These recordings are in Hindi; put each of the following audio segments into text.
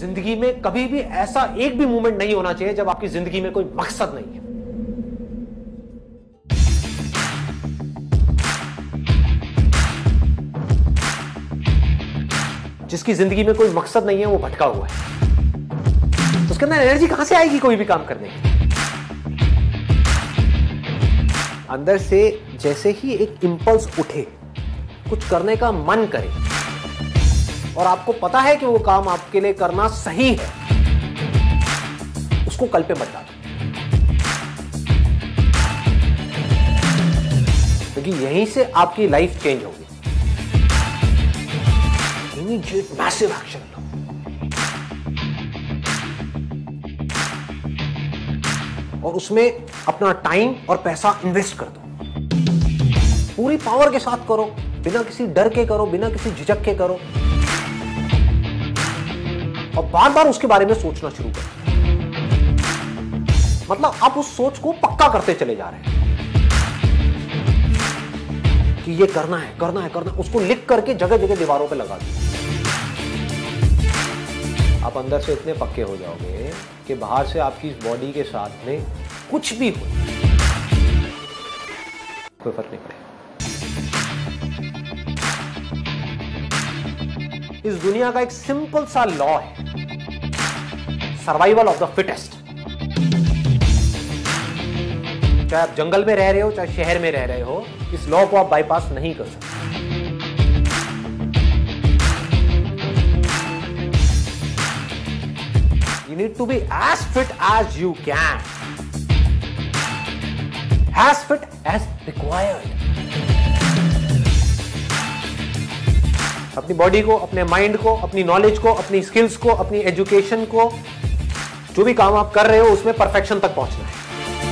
जिंदगी में कभी भी ऐसा एक भी मोमेंट नहीं होना चाहिए जब आपकी जिंदगी में कोई मकसद नहीं है। जिसकी जिंदगी में कोई मकसद नहीं है वो भटका हुआ है। तो उसके अंदर एनर्जी कहां से आएगी कोई भी काम करने की? अंदर से जैसे ही एक इंपल्स उठे, कुछ करने का मन करे और आपको पता है कि वो काम आपके लिए करना सही है, उसको कल पे मत डालो, क्योंकि यहीं से आपकी लाइफ चेंज होगी। इमीडिएट मैसिव एक्शन लो। और उसमें अपना टाइम और पैसा इन्वेस्ट कर दो। पूरी पावर के साथ करो, बिना किसी डर के करो, बिना किसी झिझक के करो, और बार बार उसके बारे में सोचना शुरू करो। मतलब आप उस सोच को पक्का करते चले जा रहे हैं कि ये करना है, करना है, करना है। उसको लिख करके जगह जगह दीवारों पे लगा दो। आप अंदर से इतने पक्के हो जाओगे कि बाहर से आपकी इस बॉडी के साथ में कुछ भी हो, कोई फर्क नहीं पड़ेगा। इस दुनिया का एक सिंपल सा लॉ है, सर्वाइवल ऑफ द फिटेस्ट। चाहे आप जंगल में रह रहे हो, चाहे शहर में रह रहे हो, इस लॉ को आप बाईपास नहीं कर सकते। You need to be as fit as you can, as fit as required. अपनी बॉडी को, अपने माइंड को, अपनी नॉलेज को, अपनी स्किल्स को, अपनी एजुकेशन को, जो भी काम आप कर रहे हो उसमें परफेक्शन तक पहुंचना है।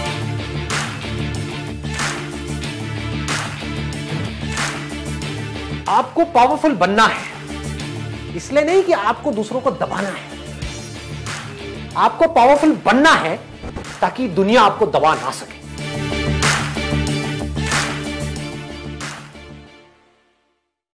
आपको पावरफुल बनना है, इसलिए नहीं कि आपको दूसरों को दबाना है। आपको पावरफुल बनना है ताकि दुनिया आपको दबा ना सके।